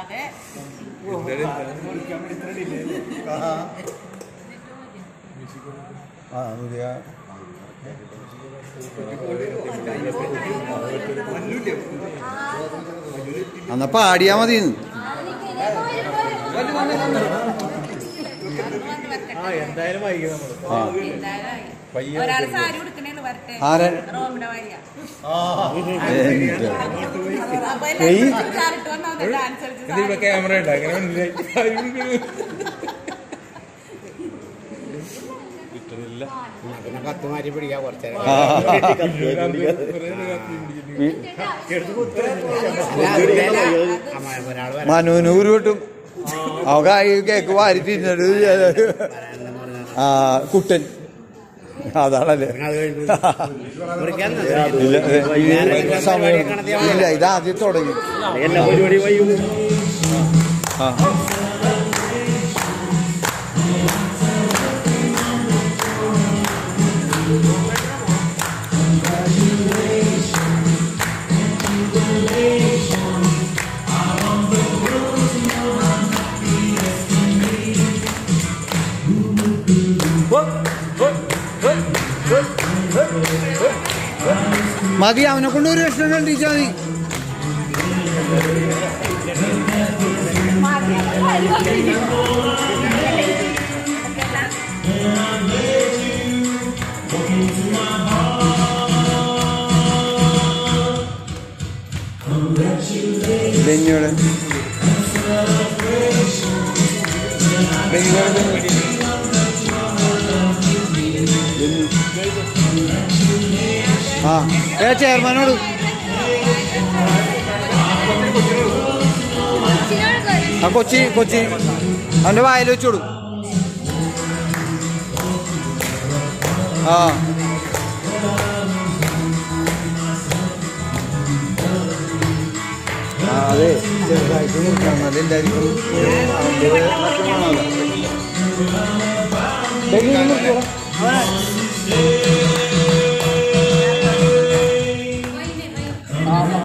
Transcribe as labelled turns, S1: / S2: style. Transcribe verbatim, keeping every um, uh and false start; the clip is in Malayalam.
S1: എന്നാ പാടിയാ മതി.
S2: എന്തായാലും വൈകി ക്യാമറ കത്ത് മാറ്റി പിടിക്കാൻ കുറച്ച്
S1: മനുവിന് ഊര് കിട്ടും. അവ കേക്ക് വാരി തിന്നത് ആ കുട്ടൻ അതാണല്ലേ. സമയം ഇല്ല, ഇതാദ്യം തുടങ്ങി. ആ മതി, അവനെ കൊണ്ട് ഒരു ലക്ഷം കണ്ടിച്ചാൽ മതി. ബെഞ്ഞോടെ ആ ഏ ചെയർമാനോട് ആ കൊച്ചി കൊച്ചി അവൻ്റെ വായിൽ വെച്ചോളൂ. ആ അതെ, ചെറുതായിട്ട് നോക്കാം. അതെല്ലാവർക്കും അവൻ്റെ